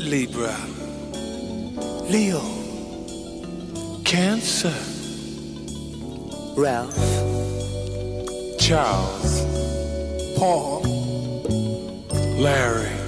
Libra, Leo, Cancer, Ralph, Charles, Paul, Larry.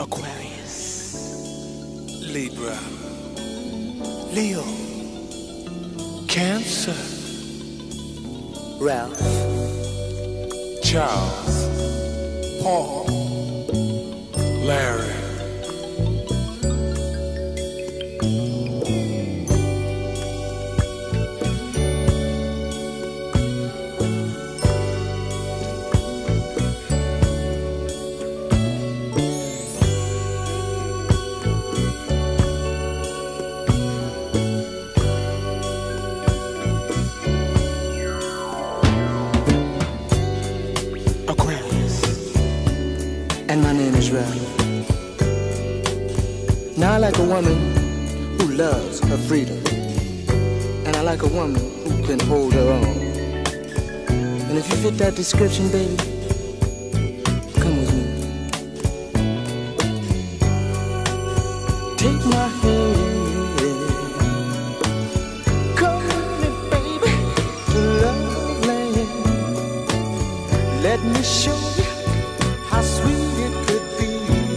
Aquarius, Libra, Leo, Cancer, Ralph, Charles, Paul, Larry. and my name is Ralph. Now I like a woman who loves her freedom, and I like a woman who can hold her own. And if you fit that description, baby, come with me. Take my hand, come with me, baby, to love land. Let me show you how sweet it could be,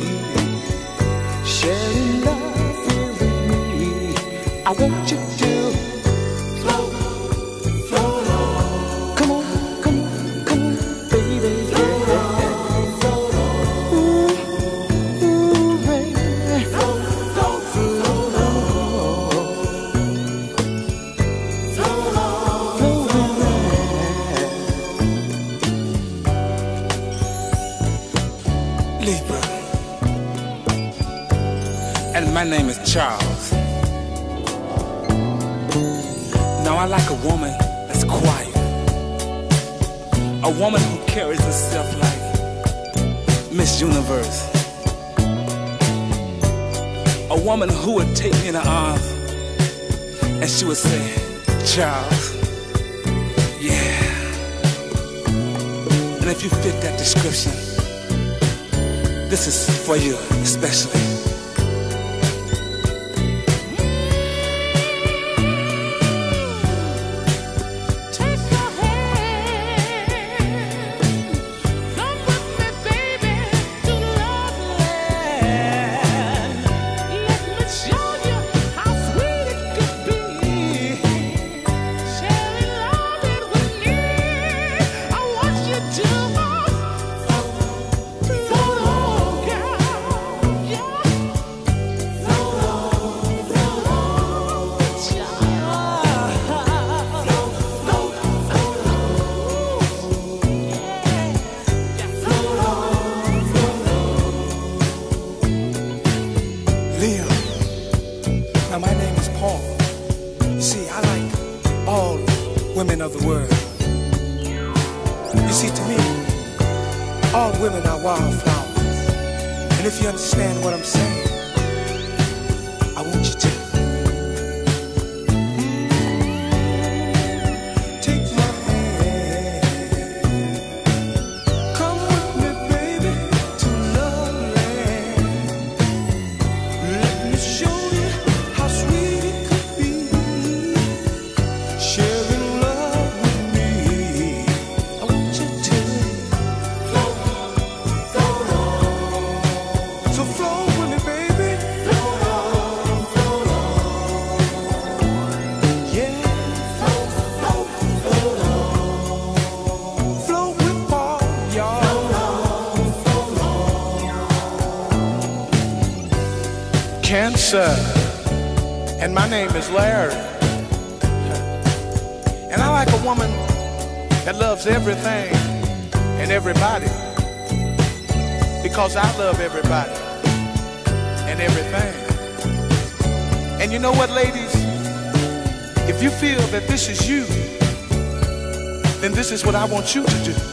sharing love here with me. I want you to float, float on. Come on, come on, come on, baby. Float on, float on. Ooh, ooh, baby. Float, float, float on. Float on, float on. Libra, and my name is Charles. Now I like a woman that's quiet, a woman who carries herself like Miss Universe, a woman who would take me in her arms and she would say, Charles, yeah. And if you fit that description, this is for you, especially. Take my hand, come with me, baby, to love land. Let me show you how sweet it could be, sharing love it with me. I want you to float on. Leo, now my name is Paul. You see, I like all women of the world. You see, to me, all women are wildflowers. And if you understand what I'm saying, I want you to take my hand. Come with me, baby, to love land. Let me show you how sweet it could be, sharing love with me. I want you to float, float on. So float with me, baby. Float on, float on. Yeah. Float, float, float on. Float with Paul, y'all. Float on, float on. Cancer, and my name is Larry. And I like a woman that loves everything and everybody, because I love everybody and everything. And you know what, ladies? If you feel that this is you, then this is what I want you to do.